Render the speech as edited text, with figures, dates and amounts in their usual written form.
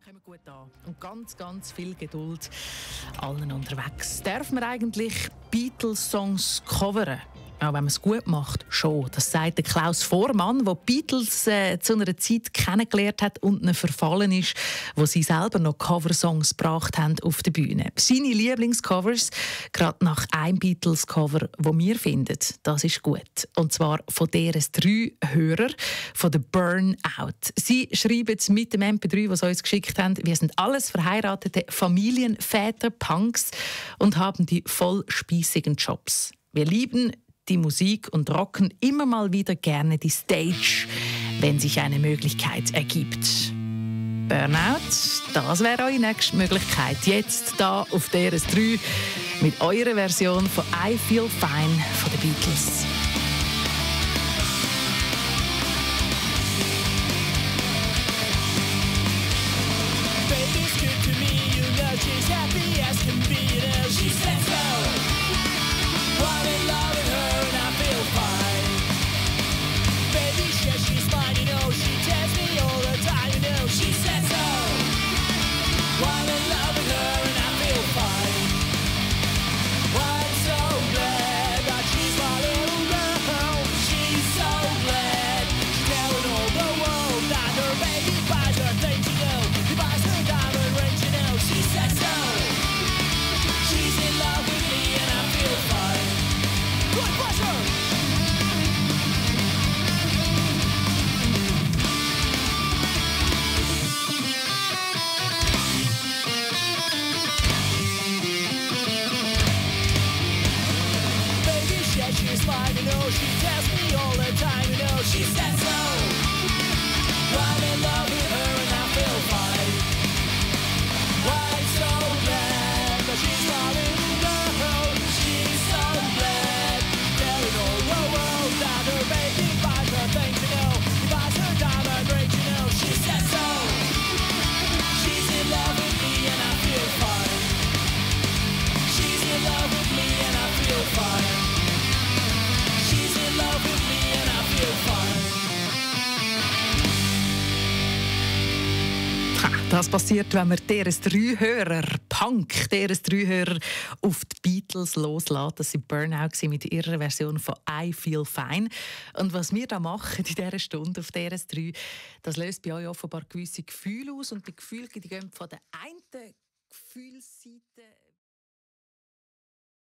kommen gut an. Und ganz, ganz viel Geduld allen unterwegs. Darf man eigentlich Beatles-Songs covern? Auch wenn man es gut macht, schon. Das sagt der Klaus Vormann, der die Beatles zu einer Zeit kennengelernt hat und ihnen verfallen ist, wo sie selber noch Coversongs gebracht haben auf der Bühne. Seine Lieblingscovers, gerade nach einem Beatles-Cover, das wir finden, das ist gut. Und zwar von deren 3 Hörern, von der Burnout. Sie schreiben mit dem MP3, das sie uns geschickt haben, wir sind alles verheiratete Familienväter, Punks und haben die voll spießigen Jobs. Wir lieben die Musik und rocken immer mal wieder gerne die Stage, wenn sich eine Möglichkeit ergibt. Burnout, das wäre eure nächste Möglichkeit. Jetzt da auf DRS3 mit eurer Version von I Feel Fine von den Beatles. Baby's good to me, you know she's happy as can be, you know she said so. I'm in love with her and I feel fine. Baby says she's fine, you know she tells me all the time, you know she said so. I'm in love with her and I feel fine. I'm so glad that she's my little girl. She's so glad she's telling all the world that her baby buys her things, you know. He buys her diamond rings, you know. She said so. She's in love with me and I feel fine. Good pleasure. Baby says she's fine, you know. She tells me all the time, you know. She said so. I'm in love with her and I feel fine. I'm so glad that she's my little girl. She's so glad. Telling all the world that her baby buys her things, you know. He buys her diamond rings, you know. She said so. She's in love with me and I feel fine. She's in love with me and I feel fine. She's in love with me and I feel fine. Das passiert, wenn man deren 3 Hörer, Punk, deren 3 Hörer auf die Beatles loslässt. Das war Burnout mit ihrer Version von I Feel Fine. Und was wir da machen in dieser Stunde auf deren 3, das löst bei euch offenbar gewisse Gefühle aus. Und die Gefühle die gehen von der einen Gefühlsseite